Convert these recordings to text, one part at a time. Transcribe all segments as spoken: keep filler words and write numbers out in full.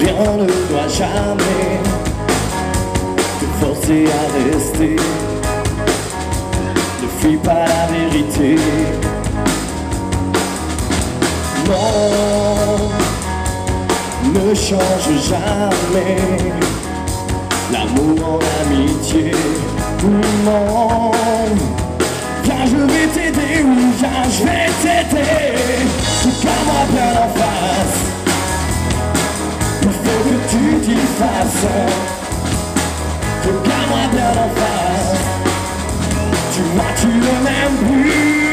Rien ne doit jamais te forcer à rester. Ne fuis pas la vérité. Non, ne change jamais l'amour en amitié. Non, viens je vais t'aider, oui viens je vais t'aider. Regarde-moi bien en face, il faut que tu t'y fasses. Regarde-moi bien en face, tu vois tu ne m'aimes plus.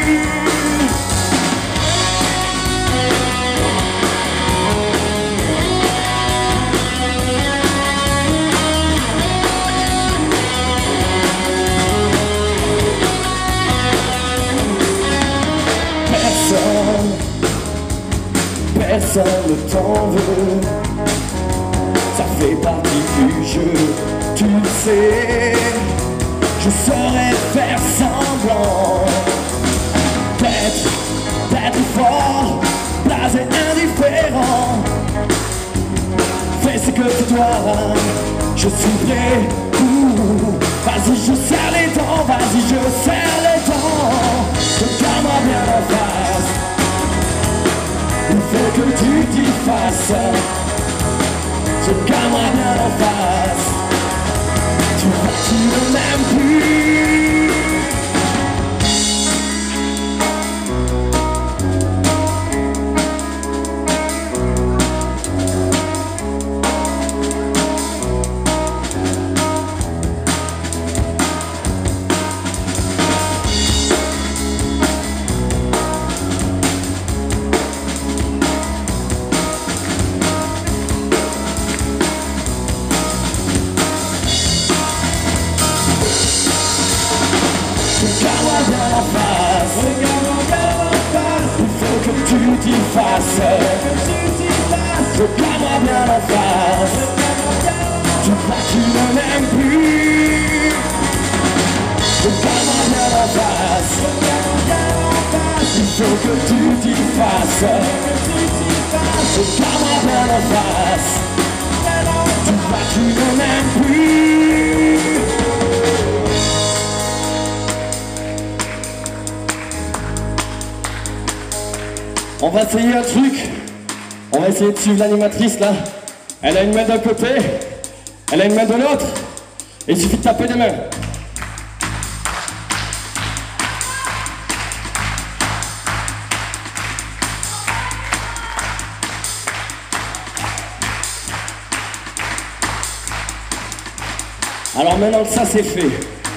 Personne, personne ne t'en veut. Ça fait partie du jeu, tu le sais. Je saurais faire semblant d'être, d'être fort, blasé, indifférent. Fais ce que tu dois, je suis prêt. Ouh, vas-y, je serre les dents, vas-y, je serre les dents. Regarde-moi bien en face, il faut que tu t'y fasses. Regarde-moi bien en face, tu vois tu ne m'aimes plus. Regarde-moi bien en face, regarde-moi bien en face, il faut que tu t'y fasses. Regarde-moi bien en face, tu vois tu ne m'aimes plus. Regarde-moi bien en face, il faut que tu t'y fasses. Regarde-moi bien en face, tu vois tu ne m'aimes plus. On va essayer un truc, on va essayer de suivre l'animatrice là. Elle a une main d'un côté, elle a une main de l'autre, et il suffit de taper des mains. Alors maintenant que ça c'est fait,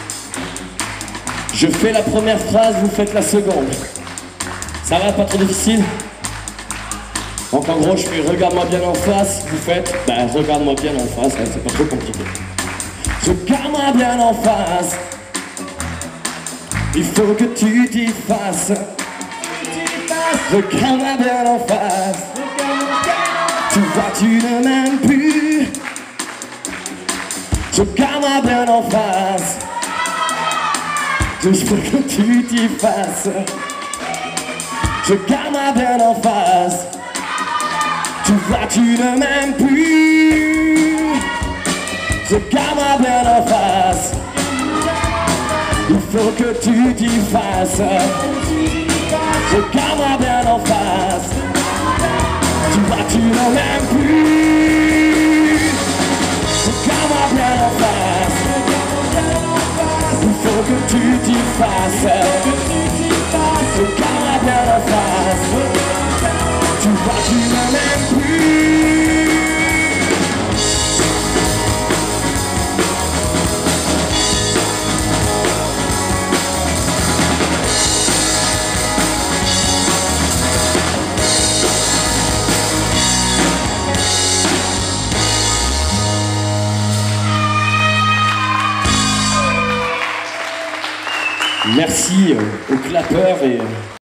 je fais la première phrase, vous faites la seconde. Ça va, pas trop difficile? Donc en gros je fais regarde-moi bien en face, vous faites ben regarde-moi bien en face, hein, c'est pas trop compliqué. Regarde-moi bien en face, il faut que tu t'y fasses. Regarde-moi bien en face, tu vois tu ne m'aimes plus. Regarde-moi bien en face, je veux que tu t'y fasses. Regarde-moi bien en face, tu vois tu ne m'aimes plus. Regarde-moi bien en face, il faut que tu t'y fasses. Regarde-moi bien en face, tu vois tu ne m'aimes plus. Regarde-moi bien en face, il faut que tu t'y fasses. Regarde-moi bien en face, tu vois tu ne m'aimes plus. Merci aux clappeurs et